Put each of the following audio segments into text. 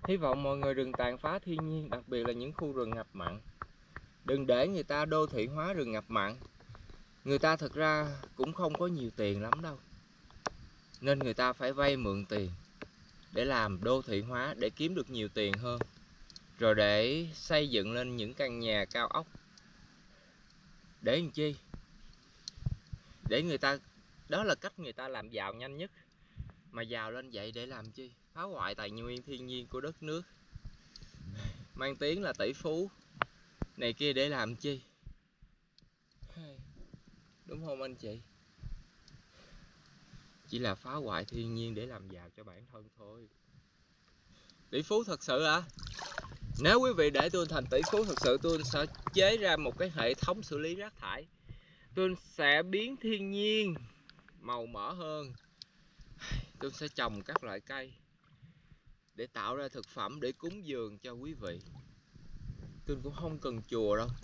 Hy vọng mọi người đừng tàn phá thiên nhiên, đặc biệt là những khu rừng ngập mặn. Đừng để người ta đô thị hóa rừng ngập mặn. Người ta thực ra cũng không có nhiều tiền lắm đâu, nên người ta phải vay mượn tiền để làm đô thị hóa, để kiếm được nhiều tiền hơn, rồi để xây dựng lên những căn nhà cao ốc. Để làm chi? Để người ta, đó là cách người ta làm giàu nhanh nhất. Mà giàu lên vậy để làm chi? Phá hoại tài nguyên thiên nhiên của đất nước, mang tiếng là tỷ phú này kia để làm chi? Đúng không anh chị? Chỉ là phá hoại thiên nhiên để làm giàu cho bản thân thôi. Tỷ phú thật sự à? Nếu quý vị để tôi thành tỷ phú thật sự, tôi sẽ chế ra một cái hệ thống xử lý rác thải. Tôi sẽ biến thiên nhiên màu mỡ hơn. Tôi sẽ trồng các loại cây để tạo ra thực phẩm để cúng dường cho quý vị. Tôi cũng không cần chùa đâu.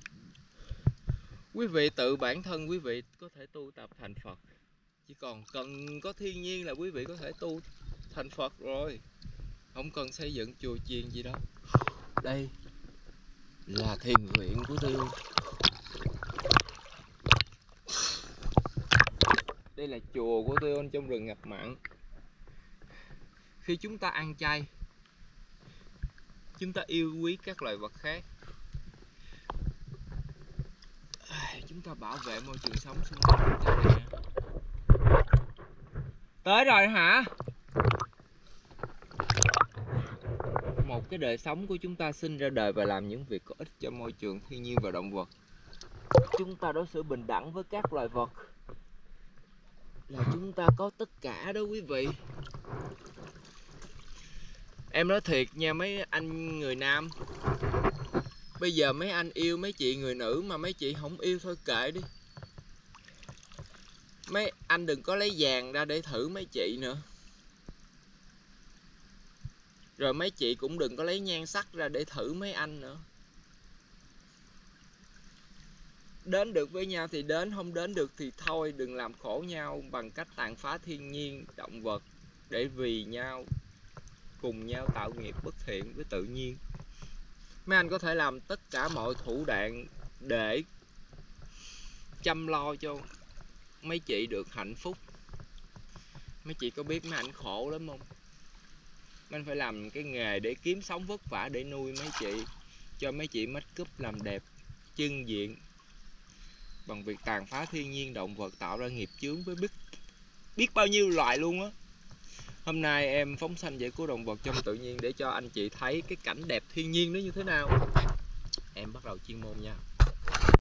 Quý vị tự bản thân quý vị có thể tu tập thành Phật. Chỉ còn cần có thiên nhiên là quý vị có thể tu thành Phật rồi. Không cần xây dựng chùa chiền gì đâu. Đây là thiền viện của tôi. Đây là chùa của tôi trong rừng ngập mặn. Khi chúng ta ăn chay, chúng ta yêu quý các loài vật khác, chúng ta bảo vệ môi trường sống xung quanh chúng ta nè. Tới rồi hả? Một cái đời sống của chúng ta sinh ra đời và làm những việc có ích cho môi trường, thiên nhiên và động vật. Chúng ta đối xử bình đẳng với các loài vật là chúng ta có tất cả đó quý vị. Em nói thiệt nha mấy anh người nam, bây giờ mấy anh yêu mấy chị người nữ mà mấy chị không yêu thôi kệ đi. Mấy anh đừng có lấy vàng ra để thử mấy chị nữa. Rồi mấy chị cũng đừng có lấy nhan sắc ra để thử mấy anh nữa. Đến được với nhau thì đến, không đến được thì thôi. Đừng làm khổ nhau bằng cách tàn phá thiên nhiên, động vật để vì nhau, cùng nhau tạo nghiệp bất thiện với tự nhiên. Mấy anh có thể làm tất cả mọi thủ đoạn để chăm lo cho mấy chị được hạnh phúc. Mấy chị có biết mấy anh khổ lắm không? Mấy anh phải làm cái nghề để kiếm sống vất vả để nuôi mấy chị, cho mấy chị make up làm đẹp trưng diện, bằng việc tàn phá thiên nhiên động vật, tạo ra nghiệp chướng với biết bao nhiêu loại luôn á. Hôm nay em phóng sanh giải cứu động vật trong tự nhiên để cho anh chị thấy cái cảnh đẹp thiên nhiên nó như thế nào. Em bắt đầu chuyên môn nha.